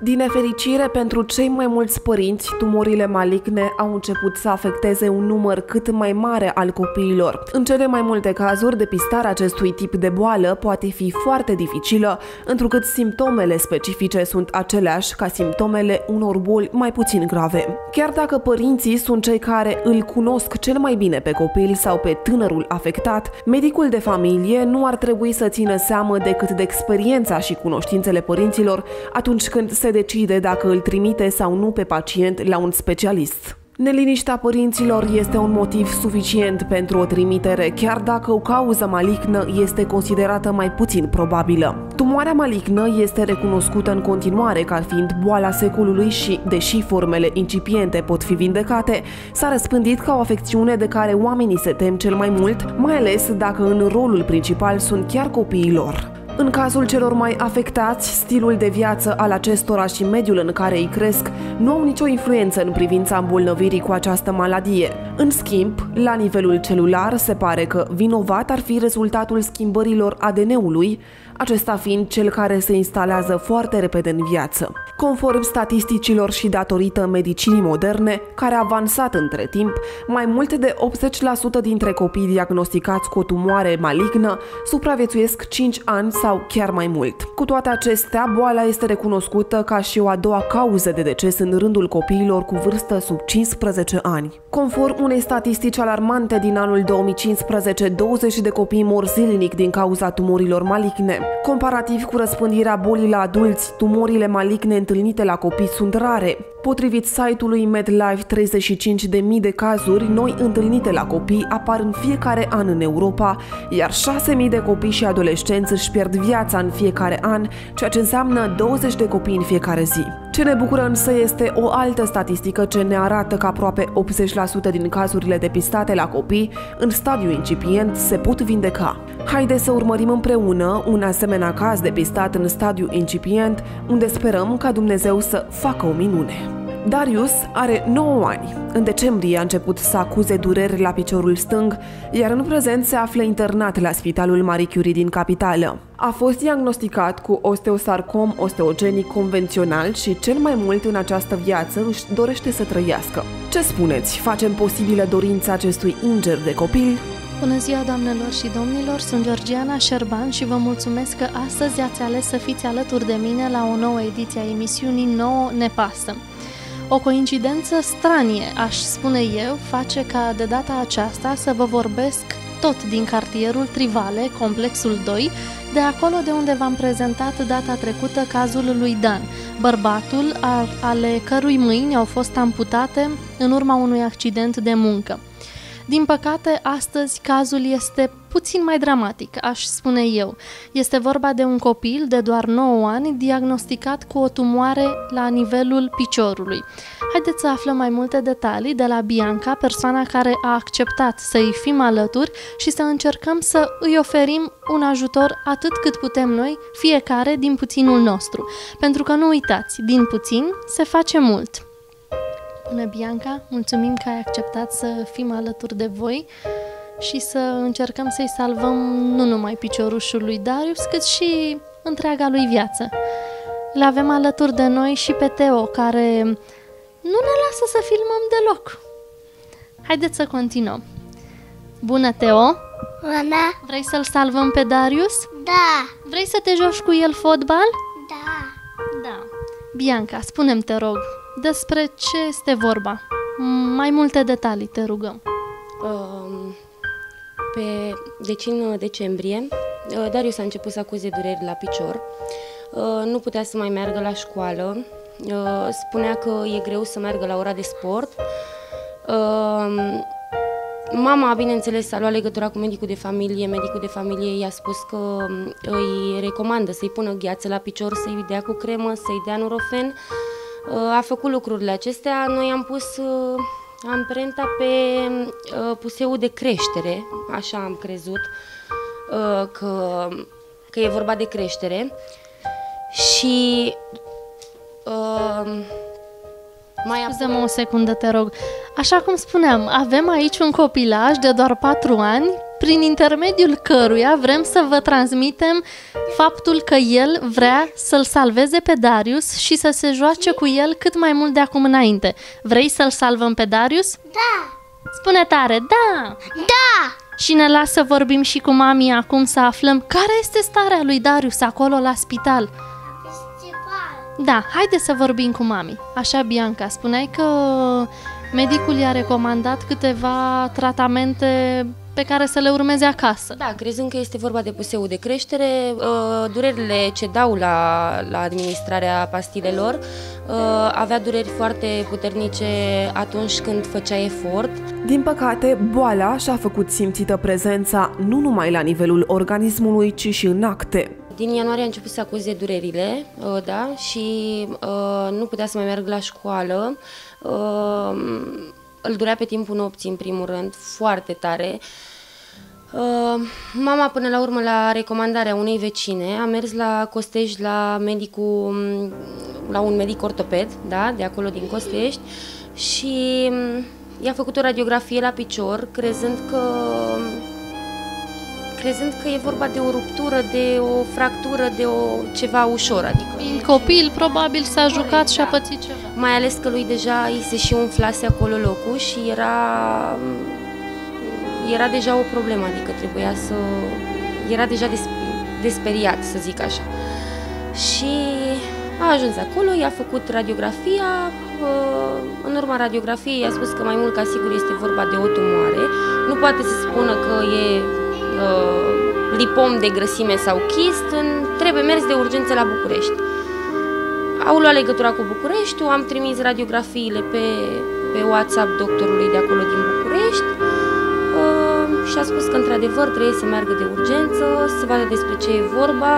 Din nefericire, pentru cei mai mulți părinți, tumorile maligne au început să afecteze un număr cât mai mare al copiilor. În cele mai multe cazuri, depistarea acestui tip de boală poate fi foarte dificilă, întrucât simptomele specifice sunt aceleași ca simptomele unor boli mai puțin grave. Chiar dacă părinții sunt cei care îl cunosc cel mai bine pe copil sau pe tânărul afectat, medicul de familie nu ar trebui să țină seamă decât de experiența și cunoștințele părinților atunci când se decide dacă îl trimite sau nu pe pacient la un specialist. Neliniștea părinților este un motiv suficient pentru o trimitere, chiar dacă o cauză malignă este considerată mai puțin probabilă. Tumoarea malignă este recunoscută în continuare ca fiind boala secolului și, deși formele incipiente pot fi vindecate, s-a răspândit ca o afecțiune de care oamenii se tem cel mai mult, mai ales dacă în rolul principal sunt chiar copiii lor. În cazul celor mai afectați, stilul de viață al acestora și mediul în care îi cresc nu au nicio influență în privința îmbolnăvirii cu această maladie. În schimb, la nivelul celular, se pare că vinovat ar fi rezultatul schimbărilor ADN-ului, acesta fiind cel care se instalează foarte repede în viață. Conform statisticilor și datorită medicinii moderne, care a avansat între timp, mai mult de 80% dintre copii diagnosticați cu o tumoare malignă supraviețuiesc 5 ani sau chiar mai mult. Cu toate acestea, boala este recunoscută ca și o a doua cauză de deces în rândul copiilor cu vârstă sub 15 ani. Conform unei statistici alarmante din anul 2015, 20 de copii mor zilnic din cauza tumorilor maligne. Comparativ cu răspândirea bolii la adulți, tumorile maligne întâlnite la copii sunt rare. Potrivit site-ului MedLife, 35.000 de cazuri noi întâlnite la copii apar în fiecare an în Europa, iar 6.000 de copii și adolescenți își pierd viața în fiecare an, ceea ce înseamnă 20 de copii în fiecare zi. Ce ne bucură însă este o altă statistică ce ne arată că aproape 80% din cazurile depistate la copii, în stadiu incipient, se pot vindeca. Haideți să urmărim împreună un asemenea caz depistat în stadiu incipient, unde sperăm ca Dumnezeu să facă o minune. Darius are 9 ani. În decembrie a început să acuze dureri la piciorul stâng, iar în prezent se află internat la Spitalul Marie Curie din capitală. A fost diagnosticat cu osteosarcom osteogenic convențional și cel mai mult în această viață își dorește să trăiască. Ce spuneți? Facem posibilă dorința acestui înger de copil? Bună ziua, doamnelor și domnilor, sunt Georgiana Șerban și vă mulțumesc că astăzi ați ales să fiți alături de mine la o nouă ediție a emisiunii Nouă ne pasă. O coincidență stranie, aș spune eu, face ca de data aceasta să vă vorbesc tot din cartierul Trivale, complexul 2, de acolo de unde v-am prezentat data trecută cazul lui Dan, bărbatul ale cărui mâini au fost amputate în urma unui accident de muncă. Din păcate, astăzi cazul este puțin mai dramatic, aș spune eu. Este vorba de un copil de doar 9 ani diagnosticat cu o tumoare la nivelul piciorului. Haideți să aflăm mai multe detalii de la Bianca, persoana care a acceptat să îi fim alături și să încercăm să îi oferim un ajutor atât cât putem noi, fiecare din puținul nostru. Pentru că nu uitați, din puțin se face mult. Bună, Bianca, mulțumim că ai acceptat să fim alături de voi și să încercăm să-i salvăm nu numai piciorușul lui Darius, cât și întreaga lui viață. Le avem alături de noi și pe Teo, care nu ne lasă să filmăm deloc. Haideți să continuăm. Bună, Teo! Bună! Vrei să-l salvăm pe Darius? Da! Vrei să te joci cu el fotbal? Da! Da. Bianca, spune-mi, te rog, despre ce este vorba? Mai multe detalii, te rugăm. În decembrie, Darius a început să acuze dureri la picior. Nu putea să mai meargă la școală. Spunea că e greu să meargă la ora de sport. Mama, bineînțeles, a luat legătura cu medicul de familie. Medicul de familie i-a spus că îi recomandă să-i pună gheață la picior, să-i dea cu cremă, să-i dea Nurofen. A făcut lucrurile acestea. Noi am pus amprenta pe puseul de creștere, așa am crezut că e vorba de creștere. Și Scuză-mă o secundă, te rog. Așa cum spuneam, avem aici un copilaj de doar 4 ani prin intermediul căruia vrem să vă transmitem faptul că el vrea să-l salveze pe Darius și să se joace cu el cât mai mult de acum înainte. Vrei să-l salvăm pe Darius? Da! Spune tare, da! Da! Și ne lasă să vorbim și cu mami acum să aflăm care este starea lui Darius acolo la spital. Da, haide să vorbim cu mami. Așa, Bianca, spuneai că medicul i-a recomandat câteva tratamente pe care să le urmeze acasă. Da, crezând că este vorba de puseu de creștere, durerile ce dau la administrarea pastilelor, avea dureri foarte puternice atunci când făcea efort. Din păcate, boala și-a făcut simțită prezența nu numai la nivelul organismului, ci și în acte. Din ianuarie a început să acuze durerile, da, și nu putea să mai meargă la școală. Îl durea pe timpul nopții, în primul rând, foarte tare. Mama, până la urmă, la recomandarea unei vecine, a mers la Costești la un medic ortoped, da, de acolo din Costești, și i-a făcut o radiografie la picior, crezând că e vorba de o ruptură, de o fractură, de ceva ușor. Adică Copil, probabil s-a jucat și a pățit ceva. Mai ales că lui deja îi se și umflase acolo locul și era deja o problemă, adică trebuia să... Era deja desperiat, să zic așa. Și a ajuns acolo, i-a făcut radiografia, în urma radiografiei i-a spus că mai mult ca sigur este vorba de o tumoare. Nu poate să spună că e lipom de grăsime sau chist, trebuie mers de urgență la București. Au luat legătura cu Bucureștiul, am trimis radiografiile pe WhatsApp doctorului de acolo din București și a spus că într-adevăr trebuie să meargă de urgență, să vadă despre ce e vorba.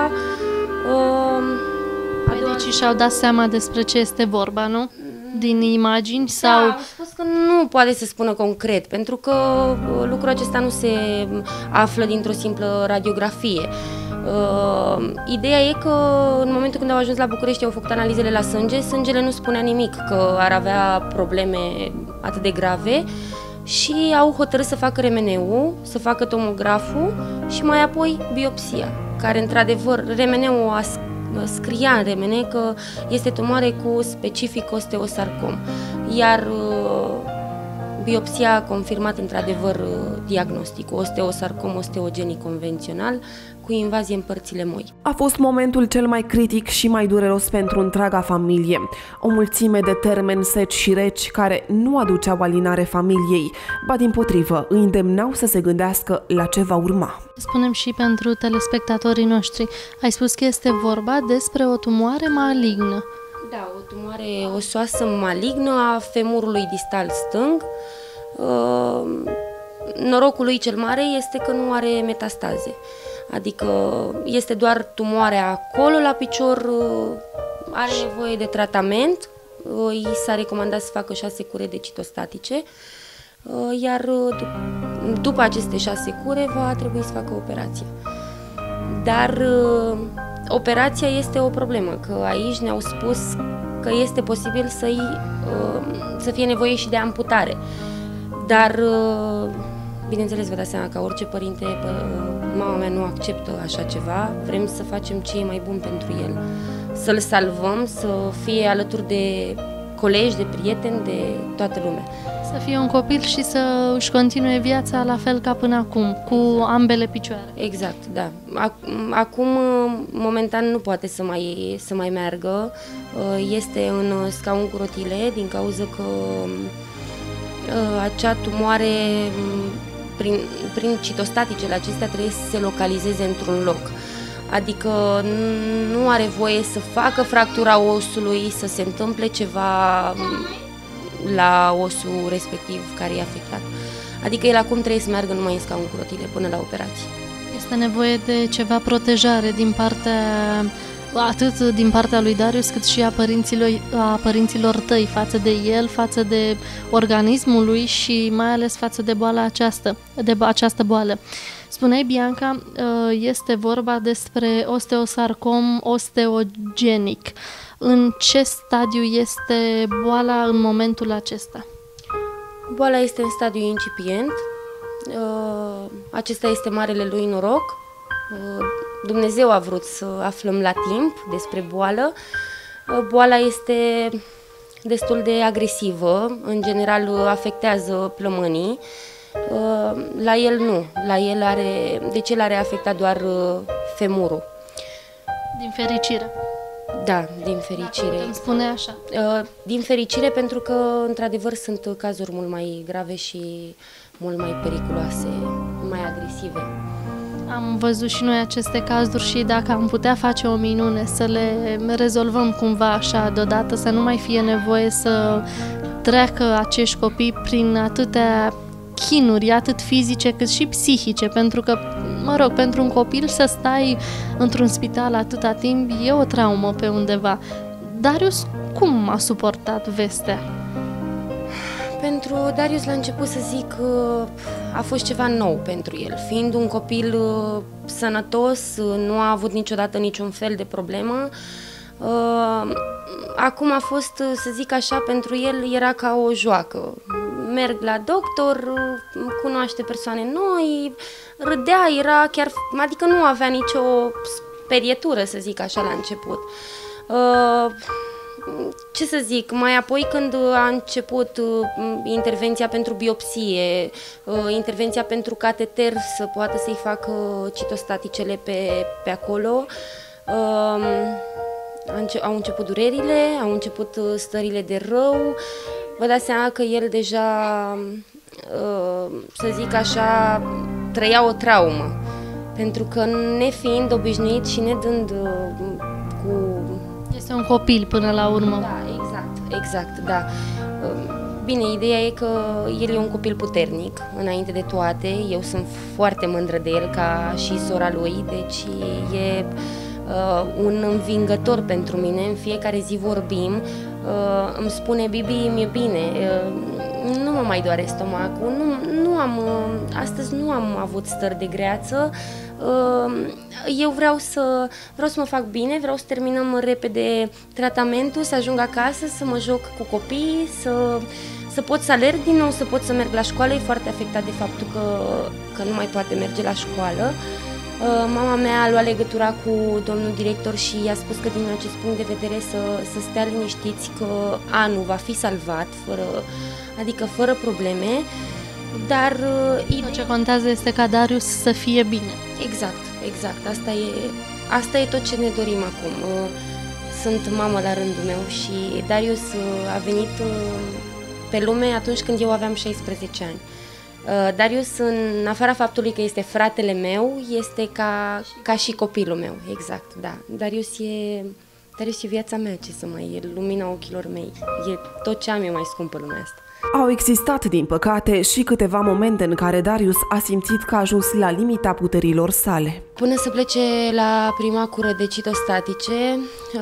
Medicii și-au dat seama despre ce este vorba, nu? Din imagini sau... Da, am spus că nu poate să spună concret, pentru că lucrul acesta nu se află dintr-o simplă radiografie. Ideea e că în momentul când au ajuns la București, au făcut analizele la sânge, sângele nu spunea nimic că ar avea probleme atât de grave și au hotărât să facă remeneu, să facă tomograful și mai apoi biopsia, care într-adevăr remeneul scria în remene că este tumoare cu specific osteosarcom, iar biopsia a confirmat într-adevăr diagnosticul osteosarcom osteogenic convențional cu invazie în părțile moi. A fost momentul cel mai critic și mai dureros pentru întreaga familie. O mulțime de termeni seci și reci care nu aduceau alinare familiei, ba dimpotrivă îi îndemnau să se gândească la ce va urma. Spunem și pentru telespectatorii noștri, ai spus că este vorba despre o tumoare malignă. Da, o tumoare osoasă malignă a femurului distal stâng. Norocul lui cel mare este că nu are metastaze. Adică este doar tumoarea acolo la picior, are nevoie de tratament, i s-a recomandat să facă 6 cure de citostatice, iar după aceste 6 cure va trebui să facă operația. Dar operația este o problemă, că aici ne-au spus că este posibil să fie nevoie și de amputare. Dar, bineînțeles, vă dați seama, ca orice părinte, mama mea nu acceptă așa ceva, vrem să facem ce e mai bun pentru el, să-l salvăm, să fie alături de colegi, de prieteni, de toată lumea. Să fie un copil și să își continue viața la fel ca până acum, cu ambele picioare. Exact, da. Acum, momentan, nu poate să mai meargă. Este în scaun cu rotile, din cauza că acea tumoare, prin citostaticele acestea, trebuie să se localizeze într-un loc. Adică nu are voie să facă fractura osului, să se întâmple ceva la osul respectiv care e afectat. Adică el acum trebuie să meargă numai în scaun cu rotile până la operație. Este nevoie de ceva protejare atât din partea lui Darius, cât și a părinților tăi față de el, față de organismul lui și mai ales față de această boală. Spuneai, Bianca, este vorba despre osteosarcom osteogenic. În ce stadiu este boala în momentul acesta? Boala este în stadiu incipient, Acesta este marele lui noroc. Dumnezeu a vrut să aflăm la timp despre boală. Boala este destul de agresivă, în general afectează plămânii. La el nu, la el el are afectat doar femurul. Din fericire. Da, din fericire. Dacă putem spune așa. Din fericire, pentru că, într-adevăr, sunt cazuri mult mai grave și mult mai periculoase, mai agresive. Am văzut și noi aceste cazuri și dacă am putea face o minune să le rezolvăm cumva așa deodată, să nu mai fie nevoie să treacă acești copii prin atâtea chinuri, atât fizice cât și psihice, pentru că, mă rog, pentru un copil să stai într-un spital atâta timp e o traumă pe undeva. Darius, cum a suportat vestea? Pentru Darius, la început, să zic, a fost ceva nou pentru el. Fiind un copil sănătos, nu a avut niciodată niciun fel de problemă. Acum a fost, să zic așa, pentru el era ca o joacă. Merg la doctor, cunoaște persoane noi, râdea, era chiar, adică nu avea nicio sperietură, să zic așa, la început. Ce să zic, mai apoi când a început intervenția pentru biopsie, intervenția pentru cateter, să poată să-i facă citostaticele pe acolo, au început durerile, au început stările de rău. Vă dați seama că el deja, să zic așa, trăia o traumă, pentru că nefiind obișnuit și nedând cu... Este un copil până la urmă. Da, exact, da. Bine, ideea e că el e un copil puternic, înainte de toate. Eu sunt foarte mândră de el ca și sora lui, deci e un învingător pentru mine. În fiecare zi vorbim, îmi spune: Bibi, mi-e bine, nu mă mai doare stomacul, astăzi nu am avut stări de greață. Eu vreau să mă fac bine, vreau să terminăm repede tratamentul, să ajung acasă, să mă joc cu copiii, să pot să alerg din nou, să pot să merg la școală. E foarte afectat de faptul că nu mai poate merge la școală. Mama mea a luat legătura cu domnul director și i-a spus că din acest punct de vedere să stea liniștiți, că anul va fi salvat, fără probleme. Dar ce contează este ca Darius să fie bine. Exact. Asta e tot ce ne dorim acum. Sunt mamă la rândul meu și Darius a venit pe lume atunci când eu aveam 16 ani. Darius, în afara faptului că este fratele meu, este ca și copilul meu, exact, da. Darius e viața mea, ce să mai, e lumina ochilor mei, e tot ce am eu mai scump pe lumea asta. Au existat, din păcate, și câteva momente în care Darius a simțit că a ajuns la limita puterilor sale. Până să plece la prima cură de citostatice,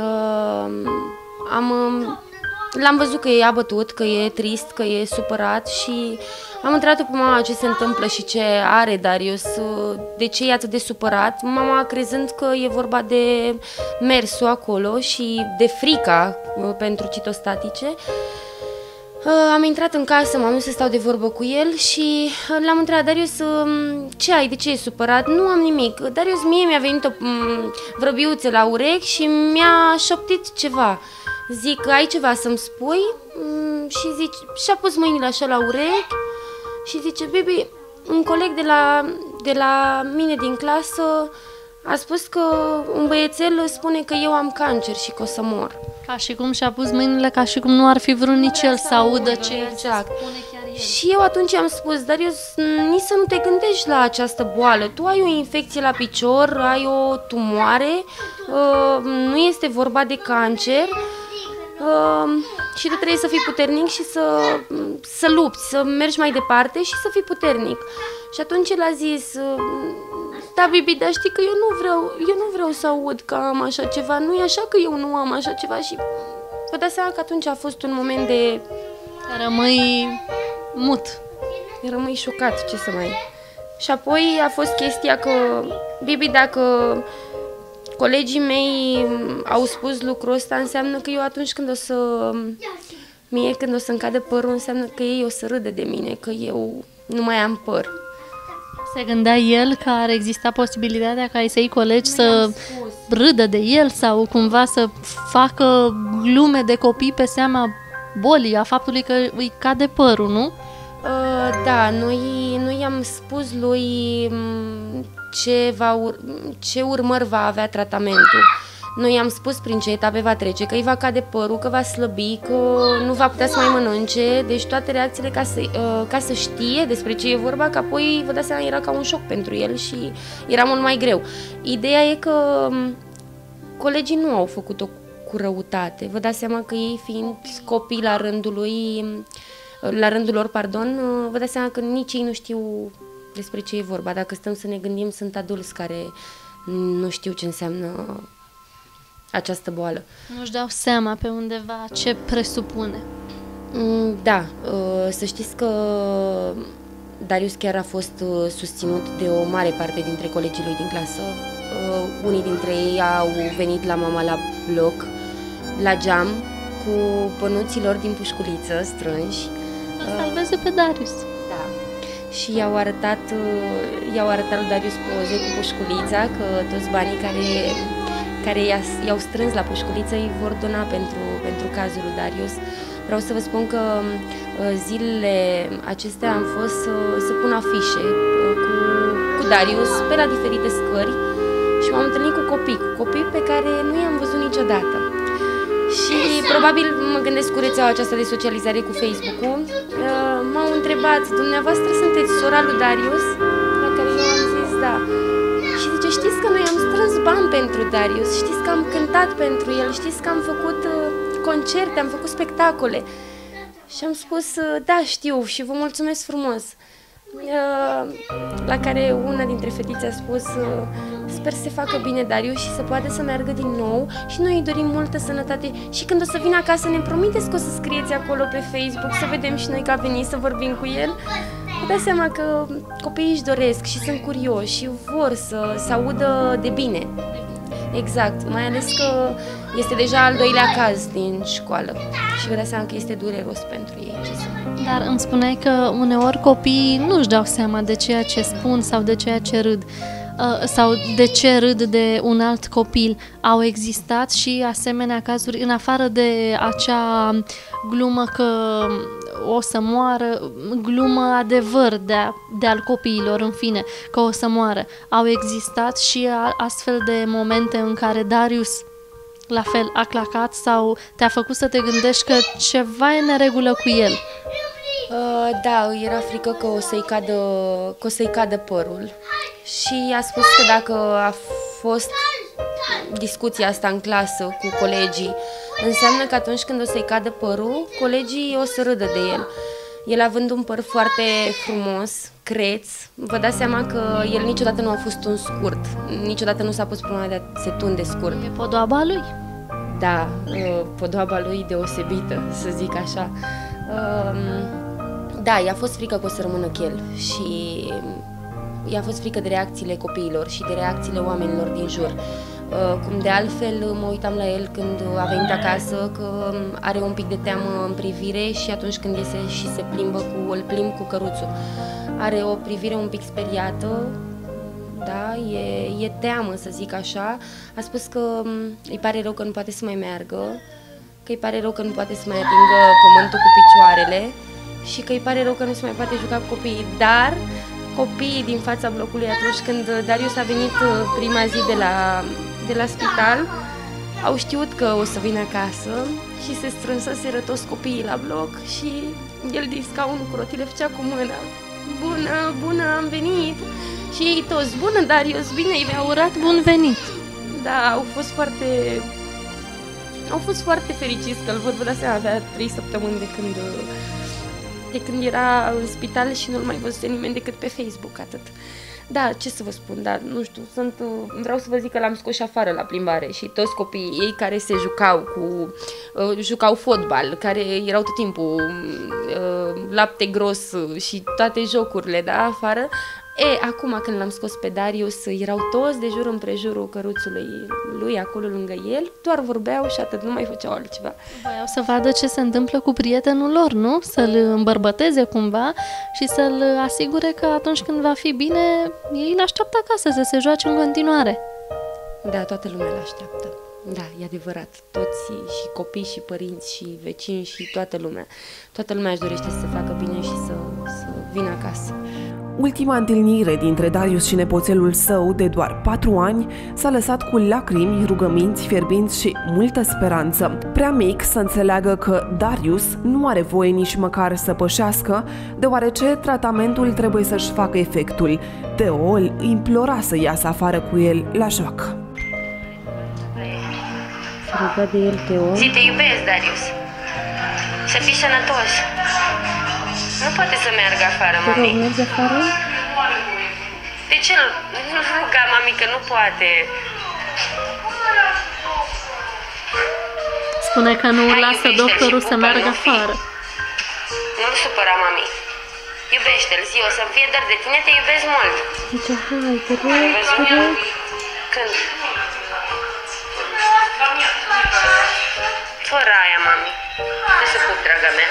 l-am văzut că e abătut, că e trist, că e supărat și am întrebat-o pe mama ce se întâmplă și ce are Darius, de ce e atât de supărat. Mama, crezând că e vorba de mersul acolo și de frica pentru citostatice, am intrat în casă, m-am dus să stau de vorbă cu el și l-am întrebat: Darius, ce ai, de ce e supărat? Nu am nimic. Darius, mie mi-a venit o vrăbiuță la urechi și mi-a șoptit ceva. Zic: ai ceva să-mi spui? Și-a pus mâinile așa la urechi și zice: Bibi, un coleg de la mine din clasă a spus că un băiețel spune că eu am cancer și că o să mor. Ca și cum și-a pus mâinile, ca și cum nu ar fi vrut nici el să audă ce exact. Spune chiar el. Și eu atunci am spus: Darius, nici să nu te gândești la această boală. Tu ai o infecție la picior, ai o tumoare, nu este vorba de cancer. Și tu trebuie să fii puternic și să lupți, să mergi mai departe și să fii puternic. Și atunci el a zis: da, Bibi, dar știi că eu nu vreau să aud că am așa ceva, nu e așa că eu nu am așa ceva. Și vă dați seama că atunci a fost un moment de... Rămâi mut. Rămâi șocat, ce să mai... Și apoi a fost chestia că: Bibi, dacă colegii mei au spus lucrul ăsta, înseamnă că eu atunci când când o să-mi cadă părul, înseamnă că ei o să râdă de mine, că eu nu mai am păr. Se gândea el că ar exista posibilitatea ca ai săi colegi să râdă de el sau cumva să facă glume de copii pe seama bolii, a faptului că îi cade părul, nu? Da, noi am spus lui ce urmări va avea tratamentul. Noi am spus prin ce etape va trece, că îi va cade părul, că va slăbi, că nu va putea să mai mănânce, deci toate reacțiile ca să știe despre ce e vorba, că apoi, vă dați seama, era ca un șoc pentru el și era mult mai greu. Ideea e că colegii nu au făcut-o cu răutate. Vă dați seama că ei, fiind copii la rândul lor, vă dați seama că nici ei nu știu despre ce e vorba. Dacă stăm să ne gândim, sunt adulți care nu știu ce înseamnă această boală. Nu-și dau seama pe undeva ce presupune. Da, să știți că Darius chiar a fost susținut de o mare parte dintre colegii lui din clasă. Unii dintre ei au venit la mama la bloc, la geam, cu bănuților din pușculiță strânși. Să salveze pe Darius. Da. Și i-au arătat lui Darius poze cu pușculița, că toți banii care i-au strâns la pușculiță îi vor dona pentru cazul lui Darius. Vreau să vă spun că zilele acestea am fost să pun afișe cu Darius pe la diferite scări și m-am întâlnit cu copii pe care nu i-am văzut niciodată. Și probabil mă gândesc cu rețeaua aceasta de socializare cu Facebook-ul. M-au întrebat, dumneavoastră sunteți sora lui Darius? La care eu am zis da. Și zice, știți că noi am strâns bani pentru Darius, știți că am cântat pentru el, știți că am făcut concerte, am făcut spectacole. Și am spus, da, știu și vă mulțumesc frumos. La care una dintre fetițe a spus, sper să se facă bine Darius și să poată să meargă din nou și noi îi dorim multă sănătate și când o să vină acasă ne promiteți că o să scrieți acolo pe Facebook, să vedem și noi că a venit, să vorbim cu el. Vă dați seama că copiii își doresc și sunt curioși și vor să audă de bine. Exact, mai ales că este deja al doilea caz din școală și vă dați seama că este dureros pentru ei. Dar îmi spuneai că uneori copiii nu-și dau seama de ceea ce spun sau de ceea ce râd sau de ce râd de un alt copil. Au existat și asemenea cazuri, în afară de acea glumă că o să moară, glumă adevăr de al copiilor, în fine, că o să moară. Au existat și astfel de momente în care Darius, la fel, a clacat sau te-a făcut să te gândești că ceva e în neregulă cu el? Da, îi era frică că o să-i cadă părul și a spus că dacă a fost discuția asta în clasă cu colegii, înseamnă că atunci când o să-i cadă părul, colegii o să râdă de el. El având un păr foarte frumos, creț, vă dați seama că el niciodată nu a fost un scurt, niciodată nu s-a pus problema de a se tunde scurt. E podoaba lui? Da, podoaba lui deosebită, să zic așa. Da, i-a fost frică că o să rămână chel și i-a fost frică de reacțiile copiilor și de reacțiile oamenilor din jur. Cum de altfel mă uitam la el când a venit acasă, că are un pic de teamă în privire și atunci când iese și se plimbă îl plimb cu căruțul. Are o privire un pic speriată, da, e teamă, să zic așa. A spus că îi pare rău că nu poate să mai meargă, că îi pare rău că nu poate să mai atingă pământul cu picioarele și că îi pare rău că nu se mai poate juca cu copiii, dar copiii din fața blocului, atunci când Darius a venit prima zi de la spital, au știut că o să vină acasă și se strânseseră toți copiii la bloc și el din scaunul cu rotile făcea cu mâna. Bună, bună, am venit! Și ei toți, bună Darius, bine, i-au urat bun venit! Da, au fost foarte fericiți că îl văd, vă dați seama, avea 3 săptămâni de când era în spital și nu-l mai văzuse nimeni decât pe Facebook, atât. Da, ce să vă spun, dar nu știu, vreau să vă zic că l-am scos și afară la plimbare și toți copiii ei care se jucau fotbal, care erau tot timpul lapte gros și toate jocurile, da, afară, Acum când l-am scos pe Darius, erau toți de jur împrejurul căruțului lui, acolo lângă el, doar vorbeau și atât, nu mai făceau altceva. Voiau să vadă ce se întâmplă cu prietenul lor, nu? Să-l îmbărbăteze cumva și să-l asigure că atunci când va fi bine, ei îl așteaptă acasă să se joace în continuare. Da, toată lumea îl așteaptă. Da, e adevărat. Toți, și copii, și părinți, și vecini, și toată lumea. Toată lumea își dorește să se facă bine și să vină acasă. Ultima întâlnire dintre Darius și nepoțelul său, de doar 4 ani, s-a lăsat cu lacrimi, rugăminți fierbinți și multă speranță. Prea mic să înțeleagă că Darius nu are voie nici măcar să pășească, deoarece tratamentul trebuie să-și facă efectul. Teo îl implora să iasă afară cu el la joacă. Se ruga de el, Teo. Zi, te iubesc, Darius. Să fii sănătos. Nu poate să meargă afară, Te rog, mami. mergi afară? De ce nu ruga, mami, că nu poate? Spune că nu Hai, lasă iubește-l doctorul și să pupă-l, meargă nu fi. afară. Nu-l supăra, mami. Iubește-l, zi, o să-mi fie dor de tine, te iubesc mult. Zice, hai, te rog. Când? Fără aia, mami. Te să pup, draga mea.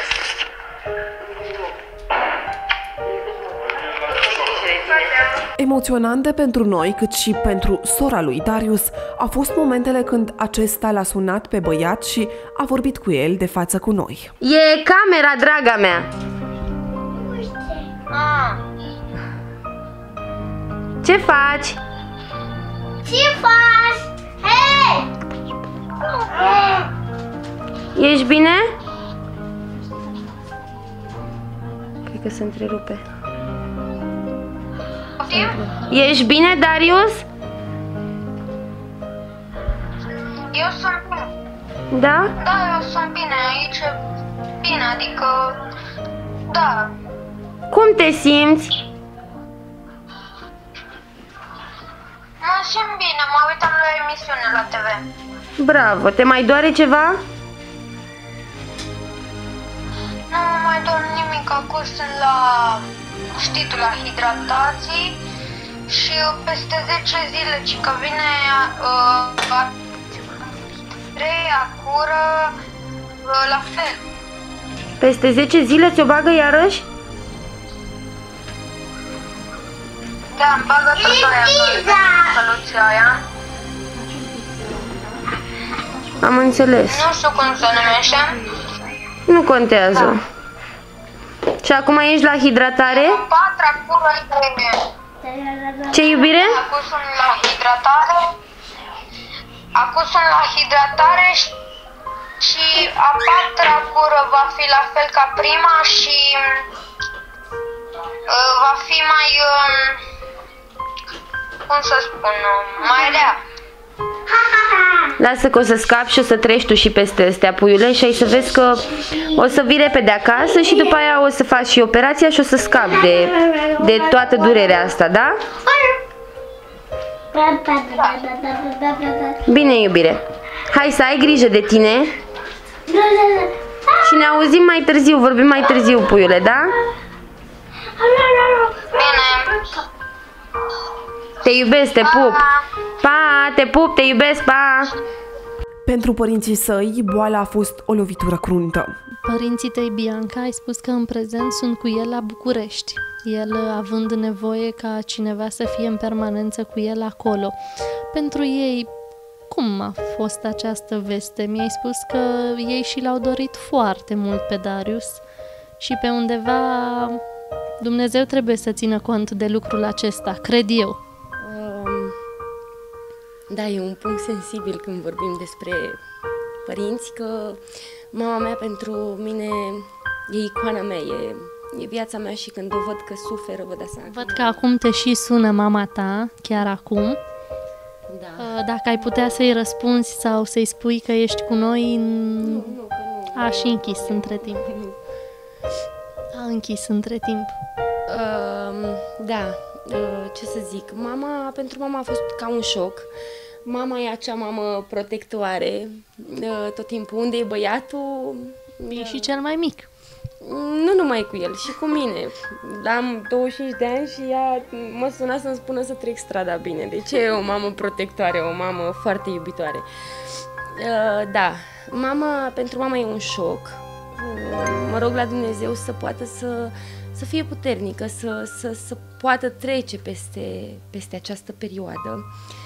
Emoționante pentru noi, cât și pentru sora lui Darius, au fost momentele când acesta l-a sunat pe băiat și a vorbit cu el de față cu noi. E camera, draga mea. Ce faci? Ce faci? Hei! Ești bine? Cred că se întrerupe. Ești bine, Darius? Eu sunt bine. Da? Da, eu sunt bine. Aici e bine, adică... Da. Cum te simți? Mă simt bine, mă uitam la emisiune la TV. Bravo, te mai doare ceva? Nu mă mai dor nimic, acum sunt la... Știi tu, la hidratații și peste 10 zile, ci că vine a treia cură, la fel. Peste 10 zile ți-o bagă iarăși? Da, îmi bagă tot aia, soluția aia. Am înțeles. Nu știu cum se numește. Nu contează. Și acum ești la hidratare? A patra cură de... Ce, iubire? Acum sunt la hidratare. Acum sunt la hidratare și a patra cură va fi la fel ca prima și va fi mai, cum să spun, mai rea. Lasă că o să scapi și o să treci tu și peste astea, puiule, și ai să vezi că o să vii repede acasă și după aia o să faci și operația și o să scapi de toată durerea asta, da? Bine, iubire. Hai să ai grijă de tine și ne auzim mai târziu, vorbim mai târziu, puiule, da? Bine. Te iubesc, te pup. Pa, te pup, te iubesc, pa! Pentru părinții săi, boala a fost o lovitură cruntă. Părinții tăi, Bianca, ai spus că în prezent sunt cu el la București, el având nevoie ca cineva să fie în permanență cu el acolo. Pentru ei, cum a fost această veste? Mi-ai spus că ei și l-au dorit foarte mult pe Darius și pe undeva Dumnezeu trebuie să țină cont de lucrul acesta, cred eu. Da, e un punct sensibil când vorbim despre părinți, că mama mea pentru mine e icoana mea, e viața mea și când o văd că suferă, vă dați seama. Văd că acum te și sună mama ta, chiar acum. Da. Dacă ai putea să-i răspunzi sau să-i spui că ești cu noi... Nu, că nu. A, și închis între timp. A închis între timp. Da, ce să zic, pentru mama a fost ca un șoc. Mama e acea mamă protectoare, tot timpul unde e băiatul... E și cel mai mic. Nu numai cu el, și cu mine. Am 25 de ani și ea mă suna să-mi spună să trec strada bine. Deci e o mamă protectoare, o mamă foarte iubitoare. Da, pentru mama e un șoc. Mă rog la Dumnezeu să poată să fie puternică, să poată trece peste această perioadă.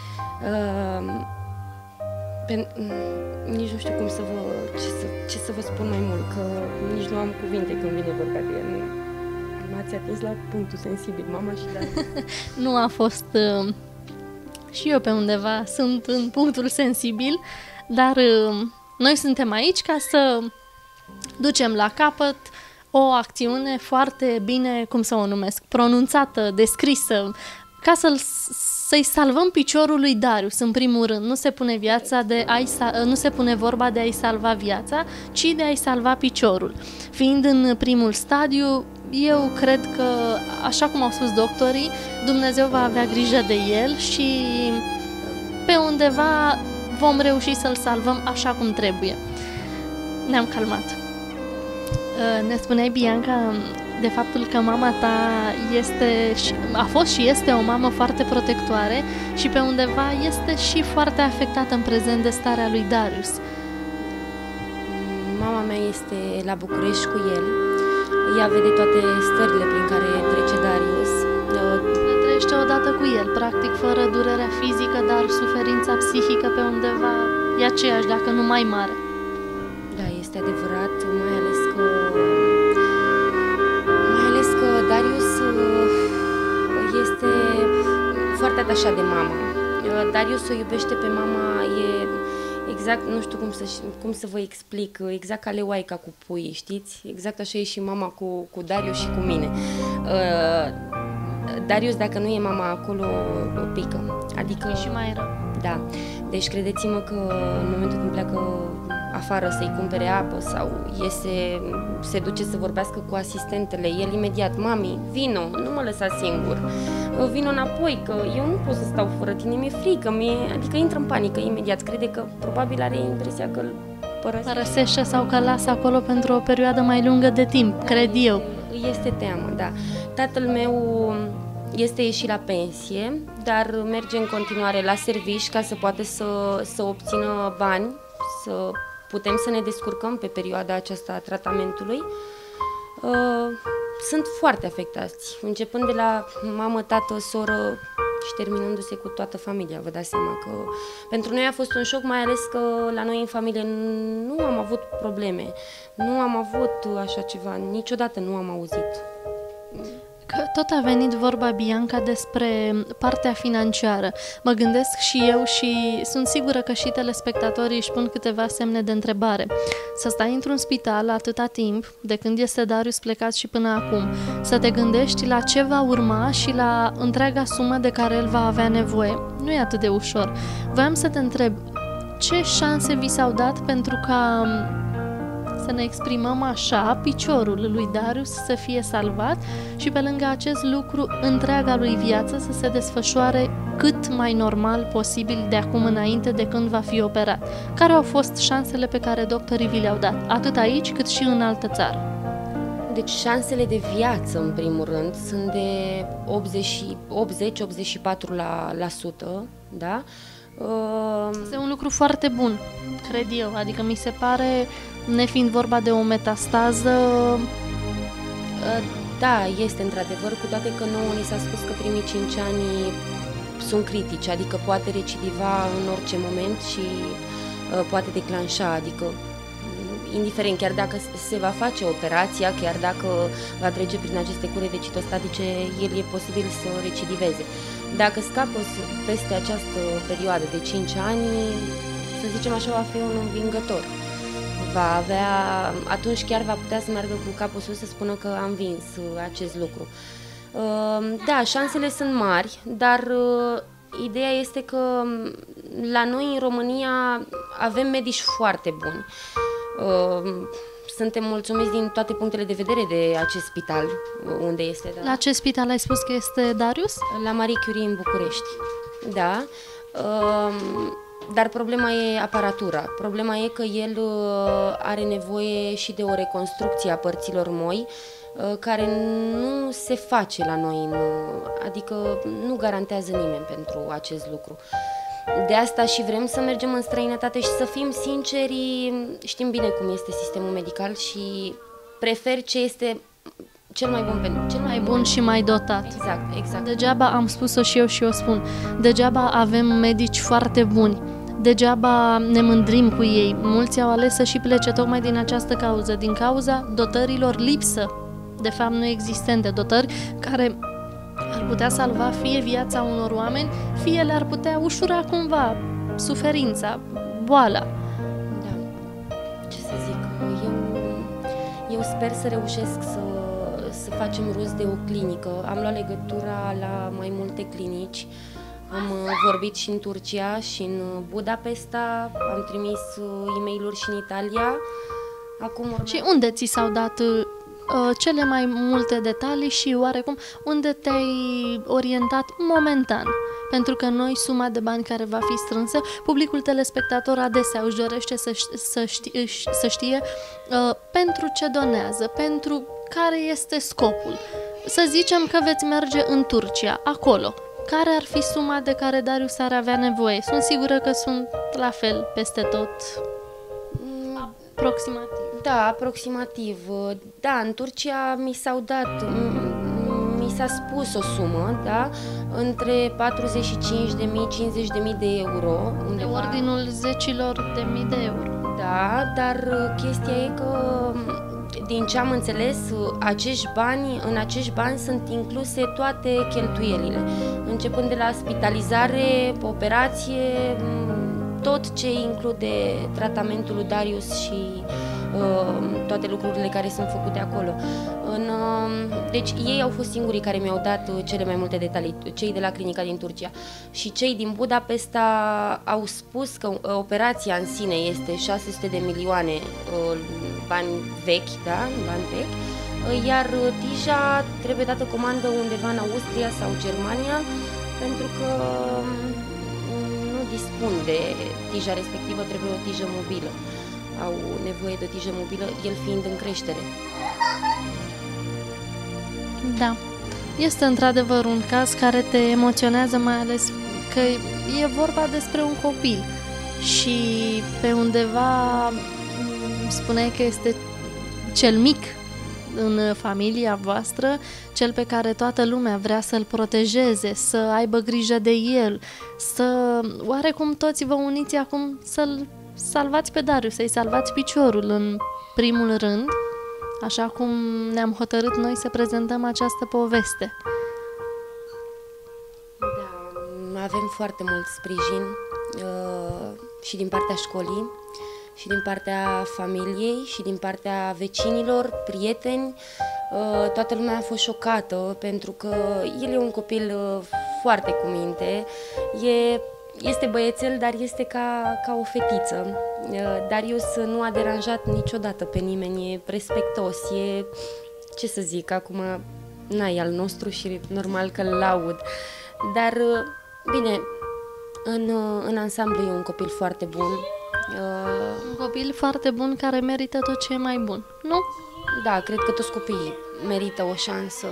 Nici nu știu ce să vă spun mai mult, că nici nu am cuvinte când vine vorba de el. M-ați atins la punctul sensibil, mama și da. Nu a fost... și eu pe undeva sunt în punctul sensibil, dar noi suntem aici ca să ducem la capăt o acțiune foarte bine, cum să o numesc, pronunțată, descrisă, ca să-i salvăm piciorul lui Darius, în primul rând. Nu se pune vorba de a-i salva viața, ci de a-i salva piciorul. Fiind în primul stadiu, eu cred că, așa cum au spus doctorii, Dumnezeu va avea grijă de el și pe undeva vom reuși să-l salvăm așa cum trebuie. Ne-am calmat. Ne spuneai, Bianca, de faptul că mama ta a fost și este o mamă foarte protectoare și pe undeva este și foarte afectată în prezent de starea lui Darius. Mama mea este la București cu el. Ea vede toate stările prin care trece Darius. Trăiește odată cu el, practic fără durerea fizică, dar suferința psihică pe undeva e aceeași, dacă nu mai mare. Da, este adevărat, mai ales că Darius este foarte atașat de mama. Darius o iubește pe mama, e exact, nu știu cum să vă explic, exact ca leoaica cu pui, știți? Exact așa e și mama cu Darius și cu mine. Darius, dacă nu e mama acolo, pică. Adică... E și mai rău. Da. Deci credeți-mă că în momentul când pleacă afară să-i cumpere apă sau se duce să vorbească cu asistentele, el imediat: mami, vino, nu mă lăsa singur, vino înapoi, că eu nu pot să stau fără tine, mi-e frică, adică intră în panică imediat, crede că probabil are impresia că îl părăsește sau că lasă acolo pentru o perioadă mai lungă de timp, cred eu. Este teamă, da. Tatăl meu este ieșit la pensie, dar merge în continuare la servici ca să poată să obțină bani, să putem să ne descurcăm pe perioada aceasta a tratamentului. Sunt foarte afectați, începând de la mamă, tată, soră și terminându-se cu toată familia. Vă dați seama că pentru noi a fost un șoc, mai ales că la noi în familie nu am avut probleme, nu am avut așa ceva, niciodată nu am auzit. Că tot a venit vorba, Bianca, despre partea financiară. Mă gândesc și eu și sunt sigură că și telespectatorii își pun câteva semne de întrebare. Să stai într-un spital atâta timp, de când este Darius plecat și până acum, să te gândești la ce va urma și la întreaga sumă de care el va avea nevoie, nu e atât de ușor. Voiam să te întreb, ce șanse vi s-au dat pentru ca, să ne exprimăm așa, piciorul lui Darius să fie salvat și pe lângă acest lucru întreaga lui viață să se desfășoare cât mai normal posibil de acum înainte de când va fi operat? Care au fost șansele pe care doctorii vi le-au dat, atât aici cât și în altă țară? Deci șansele de viață, în primul rând, sunt de 80-84%, da? Este un lucru foarte bun, cred eu, adică mi se pare, nefiind vorba de o metastază. Da, este într-adevăr, cu toate că nouă ni s-a spus că primii 5 ani sunt critici, adică poate recidiva în orice moment și poate declanșa, adică indiferent, chiar dacă se va face operația, chiar dacă va trece prin aceste cure de citostatice, el e posibil să recidiveze. Dacă scapă peste această perioadă de 5 ani, să zicem așa, va fi un învingător. Va avea, atunci chiar va putea să meargă cu capul sus să spună că am vins acest lucru. Da, șansele sunt mari, dar ideea este că la noi în România avem medici foarte buni. Suntem mulțumiți din toate punctele de vedere de acest spital unde este. Da? La ce spital ai spus că este Darius? La Marie Curie în București. Da. Dar problema e aparatura. Problema e că el are nevoie și de o reconstrucție a părților moi, care nu se face la noi, adică nu garantează nimeni pentru acest lucru. De asta și vrem să mergem în străinătate și să fim sinceri, știm bine cum este sistemul medical și prefer ce este cel mai bun pentru cel Mai bun și mai dotat. Exact, exact. Degeaba am spus-o și eu și o spun. Degeaba avem medici foarte buni. Degeaba ne mândrim cu ei. Mulți au ales să și plece tocmai din această cauză, din cauza dotărilor lipsă, de fapt nu existente, dotări care ar putea salva fie viața unor oameni, fie le-ar putea ușura cumva suferința, boala. Da. Ce să zic, eu sper să reușesc să facem rost de o clinică. Am luat legătura la mai multe clinici, am vorbit și în Turcia și în Budapesta, am trimis e-mail-uri și în Italia. Acum Și unde ți s-au dat cele mai multe detalii și oarecum unde te-ai orientat momentan? Pentru că noi, suma de bani care va fi strânsă, publicul telespectator adesea își dorește să știe pentru ce donează, pentru care este scopul. Să zicem că veți merge în Turcia, acolo. Care ar fi suma de care Darius ar avea nevoie? Sunt sigură că sunt la fel peste tot. Aproximativ. Da, aproximativ. Da, în Turcia mi s-a spus o sumă, da, între 45.000, 50.000 de euro. De ordinul zecilor de mii de euro. Da, dar chestia e că, din ce am înțeles, în acești bani sunt incluse toate cheltuielile, începând de la spitalizare, operație, tot ce include tratamentul lui Darius și toate lucrurile care sunt făcute acolo. Deci ei au fost singurii care mi-au dat cele mai multe detalii, cei de la clinica din Turcia. Și cei din Budapesta au spus că operația în sine este 600 de milioane bani vechi, da? Bani vechi, iar tija trebuie dată comandă undeva în Austria sau Germania, pentru că nu dispun de tija respectivă, trebuie o tijă mobilă. Au nevoie de o tijă mobilă, el fiind în creștere. Da, este într-adevăr un caz care te emoționează, mai ales că e vorba despre un copil și pe undeva spuneai că este cel mic în familia voastră, cel pe care toată lumea vrea să-l protejeze, să aibă grijă de el, oarecum toți vă uniți acum să-l salvați pe Darius, să-i salvați piciorul în primul rând, așa cum ne-am hotărât noi să prezentăm această poveste. Da, avem foarte mult sprijin și din partea școlii, și din partea familiei, și din partea vecinilor, prieteni. Toată lumea a fost șocată pentru că el e un copil foarte cu minte, este băiețel, dar este ca o fetiță. Darius nu a deranjat niciodată pe nimeni, e respectos, e, ce să zic, acum e al nostru și normal că îl laud. Dar, bine, în ansamblu e un copil foarte bun. Un copil foarte bun care merită tot ce e mai bun, nu? Da, cred că toți copiii merită o șansă.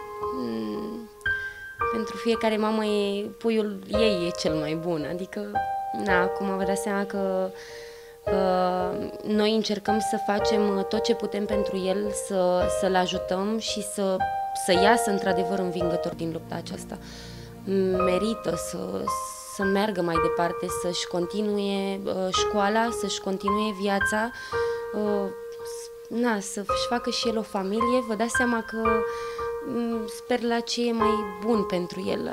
Pentru fiecare mamă puiul ei e cel mai bun, adică, acum vă dați seama că noi încercăm să facem tot ce putem pentru el, să-l ajutăm și să iasă într-adevăr învingător din lupta aceasta. Merită să meargă mai departe, să-și continue școala, să-și continue viața, să-și facă și el o familie. Vă dați seama că sper la ce e mai bun pentru el.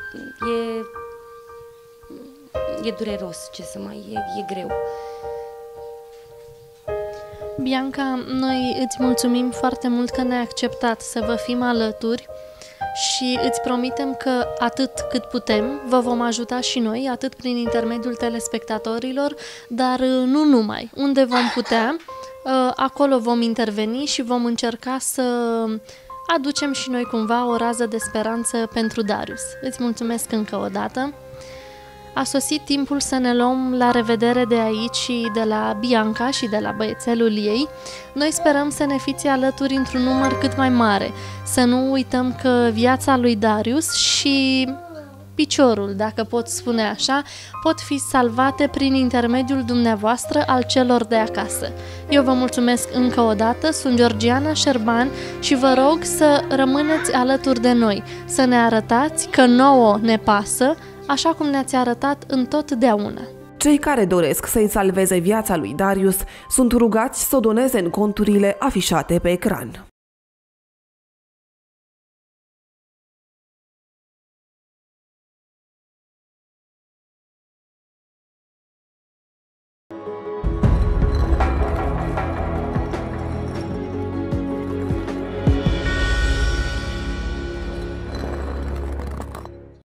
E dureros, e greu. Bianca, noi îți mulțumim foarte mult că ne-ai acceptat să vă fim alături și îți promitem că atât cât putem vă vom ajuta și noi, atât prin intermediul telespectatorilor, dar nu numai. Unde vom putea, acolo vom interveni și vom încerca să aducem și noi cumva o rază de speranță pentru Darius. Îți mulțumesc încă o dată. A sosit timpul să ne luăm la revedere de aici și de la Bianca și de la băiețelul ei. Noi sperăm să ne fiți alături într-un număr cât mai mare. Să nu uităm că viața lui Darius și piciorul, dacă pot spune așa, pot fi salvate prin intermediul dumneavoastră al celor de acasă. Eu vă mulțumesc încă o dată, sunt Georgiana Șerban și vă rog să rămâneți alături de noi, să ne arătați că nouă ne pasă, așa cum ne-ați arătat întotdeauna. Cei care doresc să-i salveze viața lui Darius sunt rugați să o doneze în conturile afișate pe ecran.